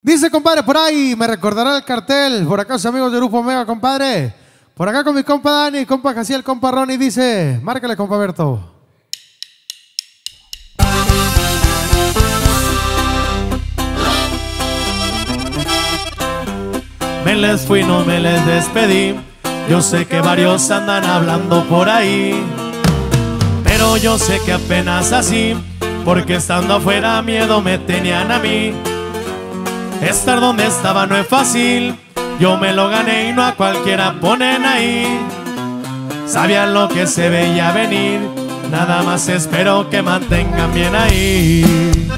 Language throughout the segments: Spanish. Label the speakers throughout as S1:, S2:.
S1: Dice, compadre, por ahí, me recordará el cartel. Por acá, sus amigos del Grupo Omega, compadre. Por acá con mi compa Dani, compa Jaciel, compa Ronnie. Dice, márcale, compa Berto.
S2: Me les fui, no me les despedí. Yo sé que varios andan hablando por ahí, pero yo sé que apenas así, porque estando afuera miedo me tenían a mí. Estar donde estaba no es fácil, yo me lo gané y no a cualquiera ponen ahí. Sabían lo que se veía venir, nada más espero que mantengan bien ahí.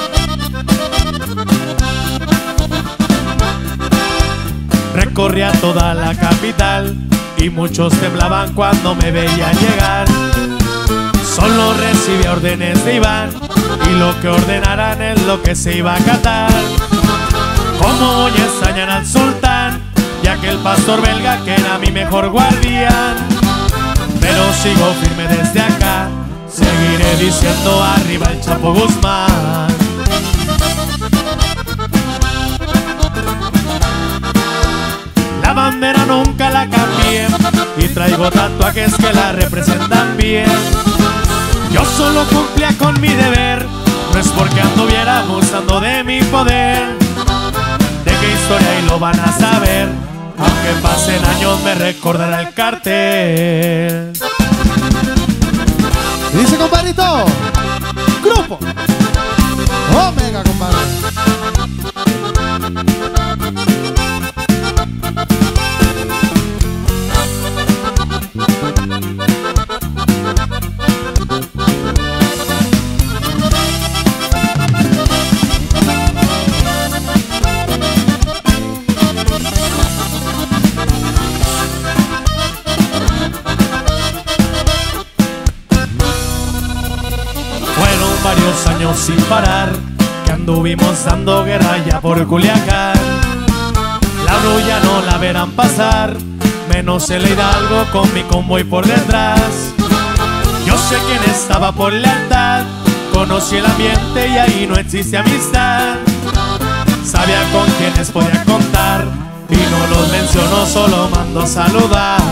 S2: Recorría toda la capital y muchos temblaban cuando me veían llegar. Solo recibía órdenes de Iván y lo que ordenaran es lo que se iba a acatar. Como voy a extrañar al sultán y aquel pastor belga que era mi mejor guardián. Pero sigo firme desde acá, seguiré diciendo arriba el Chapo Guzmán. La bandera nunca la cambié y traigo tatuajes que la representan bien. Yo solo cumplía con mi deber, no es porque anduviera abusando de mi poder. De qué historia y lo van a saber, aunque pasen años me recordará el cartel.
S1: Dice, compadrito, Grupo Omega, compadre.
S2: Varios años sin parar, que anduvimos dando guerra ya por Culiacán. La brulla no la verán pasar, menos el Hidalgo con mi convoy por detrás. Yo sé quién estaba por lealtad, conocí el ambiente y ahí no existe amistad. Sabía con quiénes podía contar y no los menciono, solo mando a saludar.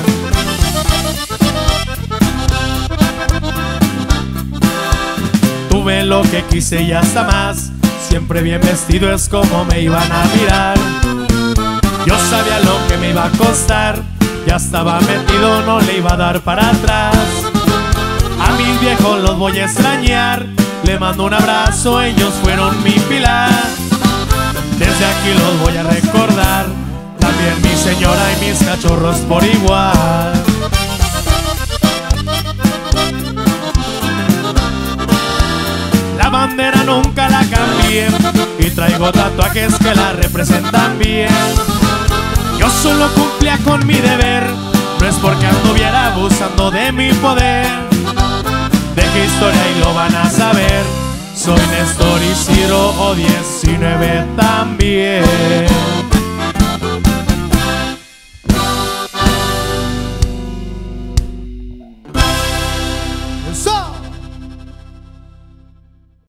S2: Tuve lo que quise y hasta más, siempre bien vestido es como me iban a mirar. Yo sabía lo que me iba a costar, ya estaba metido, no le iba a dar para atrás. A mis viejos los voy a extrañar, le mando un abrazo, ellos fueron mi pilar. Desde aquí los voy a recordar, también mi señora y mis cachorros por igual. La bandera nunca la cambié y traigo tatuajes que la representan bien. Yo solo cumplía con mi deber, no es porque anduviera abusando de mi poder. De qué historia y lo van a saber, soy Néstor Isidro O19 también.